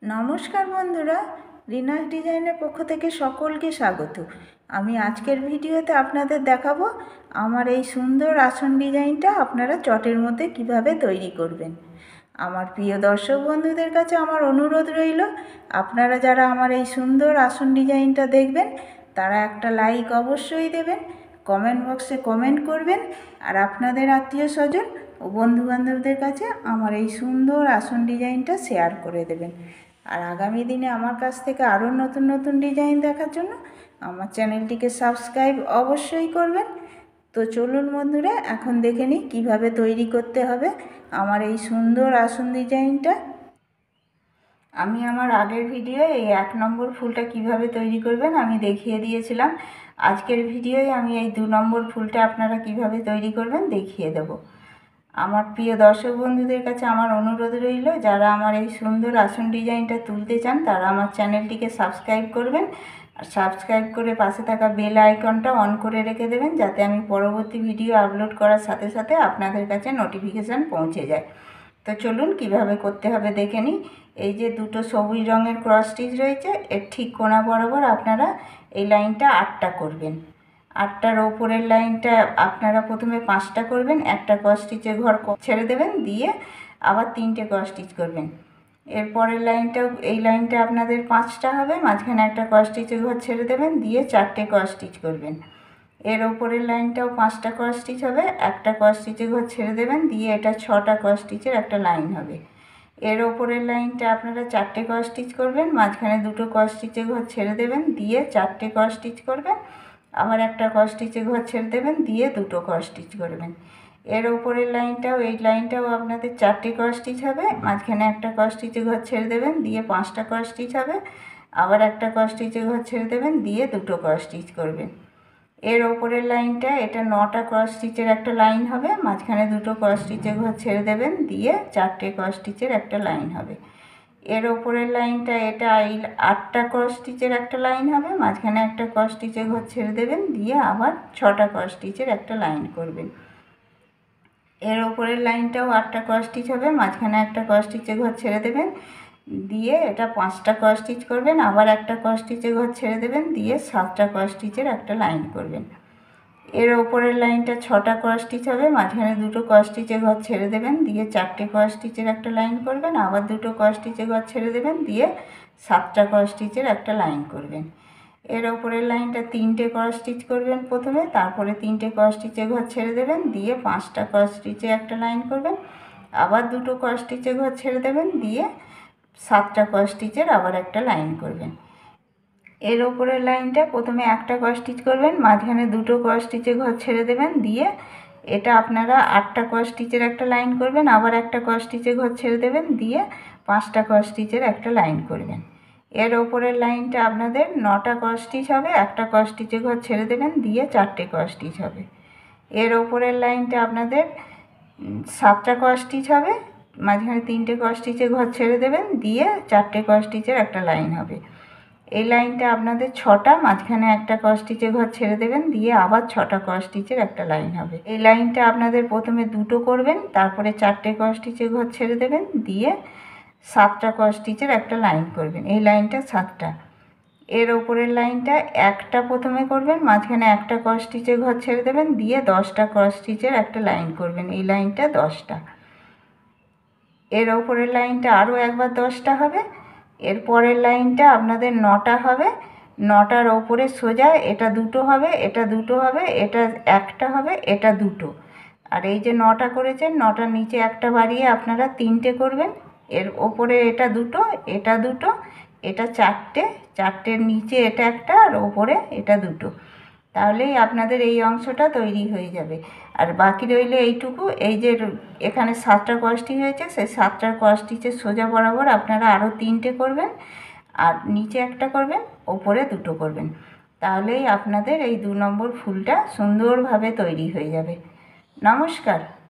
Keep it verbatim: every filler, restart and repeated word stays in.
নমস্কার বন্ধুরা, রিনাস ডিজাইনের পক্ষ থেকে সকলকে স্বাগত। আমি আজকের ভিডিওতে আপনাদের দেখাবো আমার এই সুন্দর আসন ডিজাইনটা আপনারা চটের মধ্যে কিভাবে তৈরি করবেন। আমার প্রিয় দর্শক বন্ধুদের কাছে আমার অনুরোধ রইল, আপনারা যারা আমার এই সুন্দর আসন ডিজাইনটা দেখবেন তারা একটা লাইক অবশ্যই দেবেন, কমেন্ট বক্সে কমেন্ট করবেন, আর আপনাদের আত্মীয় স্বজন ও বন্ধুবান্ধবদের কাছে আমার এই সুন্দর আসন ডিজাইনটা শেয়ার করে দেবেন। আর আগামী দিনে আমার কাছ থেকে আরও নতুন নতুন ডিজাইন দেখার জন্য আমার চ্যানেলটিকে সাবস্ক্রাইব অবশ্যই করবেন। তো চলুন বন্ধুরা, এখন দেখে নিই কীভাবে তৈরি করতে হবে আমার এই সুন্দর আসন ডিজাইনটা। আমি আমার আগের ভিডিও এই এক নম্বর ফুলটা কিভাবে তৈরি করবেন আমি দেখিয়ে দিয়েছিলাম। আজকের ভিডিওয় আমি এই দু নম্বর ফুলটা আপনারা কিভাবে তৈরি করবেন দেখিয়ে দেব। আমার প্রিয় দর্শক বন্ধুদের কাছে আমার অনুরোধ রইল, যারা আমার এই সুন্দর আসন ডিজাইনটা তুলতে চান তারা আমার চ্যানেলটিকে সাবস্ক্রাইব করবেন, আর সাবস্ক্রাইব করে পাশে থাকা বেল আইকনটা অন করে রেখে দেবেন, যাতে আমি পরবর্তী ভিডিও আপলোড করার সাথে সাথে আপনাদের কাছে নোটিফিকেশান পৌঁছে যায়। তো চলুন কিভাবে করতে হবে দেখে নিই। এই যে দুটো সবুজ রঙের ক্রস স্টিচ রয়েছে, এর ঠিক কোণা বরাবর আপনারা এই লাইনটা আটটা করবেন। আটটার ওপরের লাইনটা আপনারা প্রথমে পাঁচটা করবেন, একটা ক্রস স্টিচের ঘর ছেড়ে দেবেন, দিয়ে আবার তিনটে ক্রস স্টিচ করবেন। এরপরের লাইনটাও এই লাইনটা আপনাদের পাঁচটা হবে, মাঝখানে একটা ক্রস স্টিচের ঘর ছেড়ে দেবেন, দিয়ে চারটে ক্রস স্টিচ করবেন। এর ওপরের লাইনটাও পাঁচটা ক্রস স্টিচ হবে, একটা ক্রস স্টিচের ঘর ছেড়ে দেবেন, দিয়ে এটা ছটা ক্রস স্টিচের একটা লাইন হবে। এর ওপরের লাইনটা আপনারা চারটে ক্রস স্টিচ করবেন, মাঝখানে দুটো ক্রস স্টিচের ঘর ছেড়ে দেবেন, দিয়ে চারটে ক্রস স্টিচ করবেন, আবার একটা ক্রস স্টিচের ঘর ছেড়ে দেবেন, দিয়ে দুটো ক্রস স্টিচ করবেন। এর ওপরের লাইনটাও এই লাইনটাও আপনাদের চারটে ক্রস স্টিচ হবে, মাঝখানে একটা ক্রস স্টিচের ঘর ছেড়ে দেবেন, দিয়ে পাঁচটা ক্রস স্টিচ হবে, আবার একটা ক্রস স্টিচের ঘর ছেড়ে দেবেন, দিয়ে দুটো ক্রস স্টিচ করবেন। এর ওপরের লাইনটা এটা নটা ক্রস স্টিচের একটা লাইন হবে, মাঝখানে দুটো ক্রস স্টিচের ঘর ছেড়ে দেবেন, দিয়ে চারটে ক্রস স্টিচের একটা লাইন হবে। এর ওপরের লাইনটা এটা এই আটটা ক্রস স্টিচের একটা লাইন হবে, মাঝখানে একটা ক্রস স্টিচের ঘর ছেড়ে দেবেন, দিয়ে আবার ছটা ক্রস স্টিচের একটা লাইন করবেন। এর ওপরের লাইনটাও আটটা ক্রস স্টিচ হবে, মাঝখানে একটা ক্রস স্টিচের ঘর ছেড়ে দেবেন, দিয়ে এটা পাঁচটা ক্রস স্টিচ করবেন, আবার একটা ক্রস স্টিচের ঘর ছেড়ে দেবেন, দিয়ে সাতটা ক্রস স্টিচের একটা লাইন করবেন। এর ওপরের লাইনটা ছটা ক্রস স্টিচ হবে, মাঝখানে দুটো ক্রস স্টিচের ঘর ছেড়ে দেবেন, দিয়ে চারটে ক্রস স্টিচের একটা লাইন করবেন, আবার দুটো ক্রস স্টিচের ঘর ছেড়ে দেবেন, দিয়ে সাতটা ক্রস স্টিচের একটা লাইন করবেন। এর ওপরের লাইনটা তিনটে ক্রস স্টিচ করবেন প্রথমে, তারপরে তিনটে ক্রস স্টিচের ঘর ছেড়ে দেবেন, দিয়ে পাঁচটা ক্রস স্টিচের একটা লাইন করবেন, আবার দুটো ক্রস স্টিচের ঘর ছেড়ে দেবেন, দিয়ে সাতটা ক্রস স্টিচের আবার একটা লাইন করবেন। এর ওপরের লাইনটা প্রথমে একটা ক্রস স্টিচ করবেন, মাঝখানে দুটো ক্রস স্টিচের ঘর ছেড়ে দেবেন, দিয়ে এটা আপনারা আটটা ক্রস স্টিচের একটা লাইন করবেন, আবার একটা ক্রস স্টিচের ঘর ছেড়ে দেবেন, দিয়ে পাঁচটা ক্রস স্টিচের একটা লাইন করবেন। এর ওপরের লাইনটা আপনাদের নটা ক্রস স্টিচ হবে, একটা ক্রস স্টিচের ঘর ছেড়ে দেবেন, দিয়ে চারটে ক্রস স্টিচ হবে। এর ওপরের লাইনটা আপনাদের সাতটা ক্রস স্টিচ হবে, মাঝখানে তিনটে ক্রস স্টিচের ঘর ছেড়ে দেবেন, দিয়ে চারটে ক্রস স্টিচের একটা লাইন হবে। এই লাইনটা আপনাদের ছটা, মাঝখানে একটা ক্রস স্টিচের ঘর ছেড়ে দেবেন, দিয়ে আবার ছটা ক্রস স্টিচের একটা লাইন হবে। এই লাইনটা আপনাদের প্রথমে দুটো করবেন, তারপরে চারটে ক্রস স্টিচের ঘর ছেড়ে দেবেন, দিয়ে সাতটা ক্রস স্টিচের একটা লাইন করবেন। এই লাইনটা সাতটা। এর ওপরের লাইনটা একটা প্রথমে করবেন, মাঝখানে একটা ক্রস স্টিচের ঘর ছেড়ে দেবেন, দিয়ে দশটা ক্রস স্টিচের একটা লাইন করবেন। এই লাইনটা দশটা। এর ওপরের লাইনটা আরও একবার দশটা হবে। এর পরের লাইনটা আপনাদের নটা হবে, নটার ওপরে সোজা এটা দুটো হবে, এটা দুটো হবে, এটা একটা হবে, এটা দুটো। আর এই যে নটা করেছেন, নটার নিচে একটা বাড়িয়ে আপনারা তিনটে করবেন। এর ওপরে এটা দুটো, এটা দুটো, এটা চারটে, চারটের নিচে এটা একটা, আর ওপরে এটা দুটো। তাহলেই আপনাদের এই অংশটা তৈরি হয়ে যাবে। আর বাকি রইল এইটুকু। এই যে এখানে সাতটা ক্রস স্টিচ হয়েছে, সেই সাতটা ক্রস স্টিচের সোজা বরাবর আপনারা আরও তিনটে করবেন, আর নিচে একটা করবেন, ওপরে দুটো করবেন। তাহলেই আপনাদের এই দু নম্বর ফুলটা সুন্দরভাবে তৈরি হয়ে যাবে। নমস্কার।